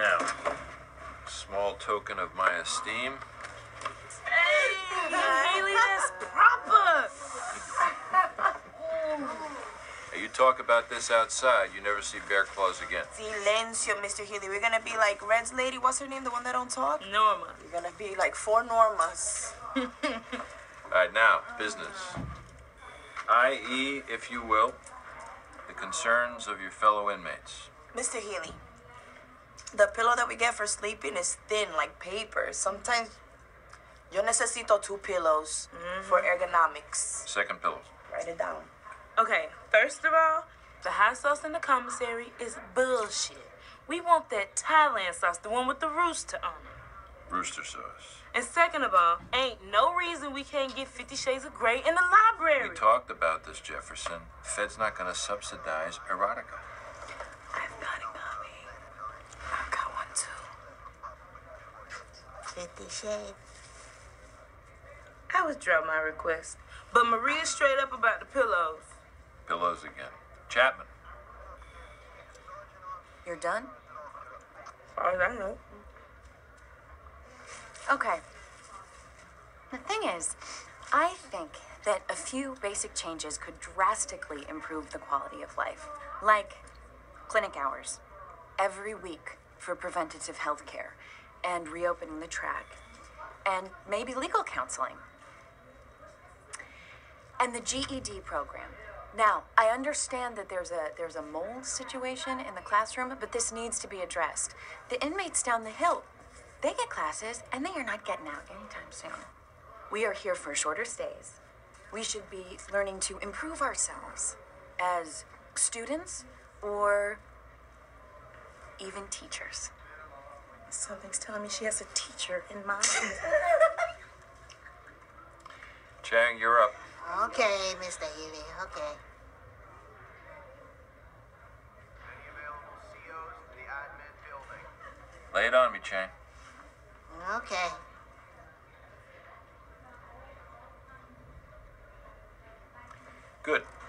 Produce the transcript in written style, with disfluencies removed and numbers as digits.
Now, small token of my esteem. Hey, Haley, that's proper. You talk about this outside, you never see bear claws again. Silencio, Mr. Healy. We're gonna be like Red's lady. What's her name? The one that don't talk? Norma. We're gonna be like 4 Normas. All right, now, business. I.e., if you will, the concerns of your fellow inmates. Mr. Healy, the pillow that we get for sleeping is thin like paper. Sometimes yo necesito 2 pillows for ergonomics. Second pillows. Write it down. Okay, first of all, the hot sauce in the commissary is bullshit. We want that Thailand sauce, the one with the rooster on it. Rooster sauce. And second of all, ain't no reason we can't get 50 Shades of Grey in the library. We talked about this, Jefferson. Fed's not going to subsidize erotica. I've got a copy. I've got one too. 50 Shades. I withdraw my request. But Maria's straight up about the pillows. Pillows again. Chapman. You're done? As far as I know. Okay. The thing is, I think that a few basic changes could drastically improve the quality of life. Like clinic hours, every week for preventative health care, and reopening the track, and maybe legal counseling. And the GED program. Now, I understand that there's a mold situation in the classroom, but this needs to be addressed. The inmates down the hill, they get classes, and they are not getting out anytime soon. We are here for shorter stays. We should be learning to improve ourselves as students or even teachers. Something's telling me she has a teacher in mind. Chang, you're up. Okay, Mr. Healy, okay. Lay it on me, Chang. Okay. Good.